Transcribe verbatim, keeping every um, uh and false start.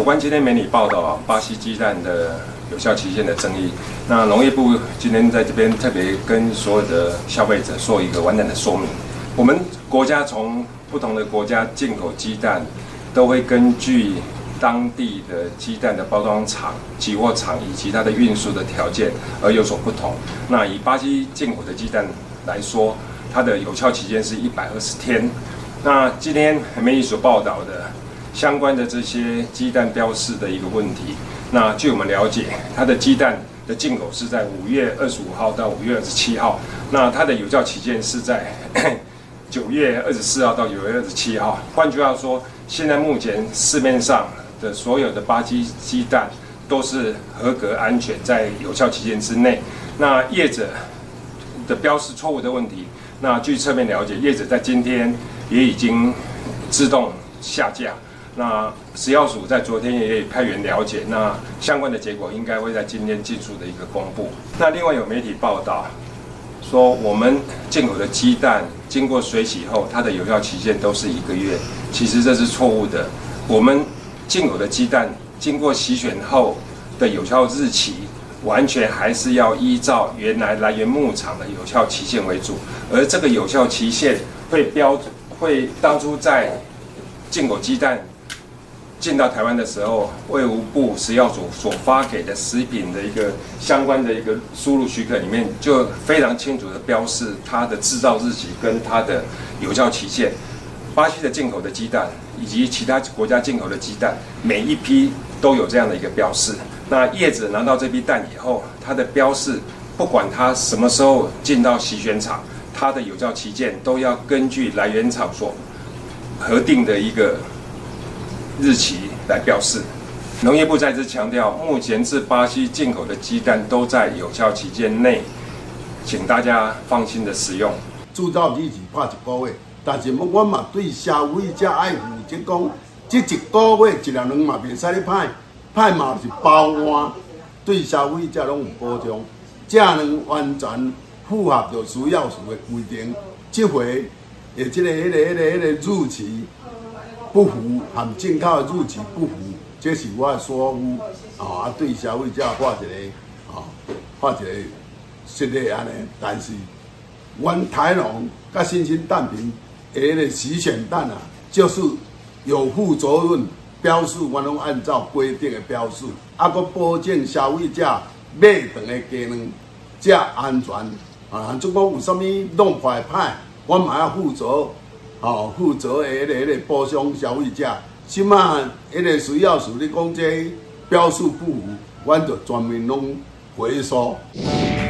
关今天媒体报道啊，巴西鸡蛋的有效期限的争议，那农业部今天在这边特别跟所有的消费者做一个完整的说明。我们国家从不同的国家进口鸡蛋，都会根据当地的鸡蛋的包装厂、集货厂以及它的运输的条件而有所不同。那以巴西进口的鸡蛋来说，它的有效期间是一百二十天。那今天媒体所报道的相关的这些鸡蛋标示的一个问题，那据我们了解，它的鸡蛋的进口是在五月二十五号到五月二十七号，那它的有效期限是在九月二十四号到九月二十七号。换句话说，现在目前市面上的所有的巴西鸡蛋都是合格安全，在有效期间之内。那业者的标示错误的问题，那据侧面了解，业者在今天也已经自动下架。那食药署在昨天也派员了解，那相关的结果应该会在今天尽速的一个公布。那另外有媒体报道说，我们进口的鸡蛋经过水洗后，它的有效期限都是一个月，其实这是错误的。我们进口的鸡蛋经过洗选后的有效日期，完全还是要依照原来来源牧场的有效期限为主，而这个有效期限会标会当初在进口鸡蛋进到台湾的时候，卫福部食药署所发给的食品的一个相关的一个输入许可里面，就非常清楚的标示它的制造日期跟它的有效期限。巴西的进口的鸡蛋以及其他国家进口的鸡蛋，每一批都有这样的一个标示。那业者拿到这批蛋以后，它的标示不管它什么时候进到洗选厂，它的有效期限都要根据来源厂所核定的一个日期来标示。农业部再次强调，目前自巴西进口的鸡蛋都在有效期间内，请大家放心的食用。 制造日期拍一个月，但是我嘛对消费者爱负责讲，这一个月一两两嘛袂使咧歹，歹嘛是包换，对消费者拢有保障，这能完全符合着食药署的规定。这回的这个、迄个、迄个、迄个日期不符，和进口的日期不符，这是我的疏忽啊！对消费者画一个啊，画一个失礼安尼。但是，阮台农甲新兴蛋品的迄个洗选蛋啊，就是有负责任标示，阮拢按照规定的标示，啊，佮保证消费者买长的鸡卵才安全啊。如果有啥物弄坏歹，阮嘛要负责。哦，负责的迄个、迄个保障消费者，即马迄个食药署你讲这标示不符，阮就全面拢回收。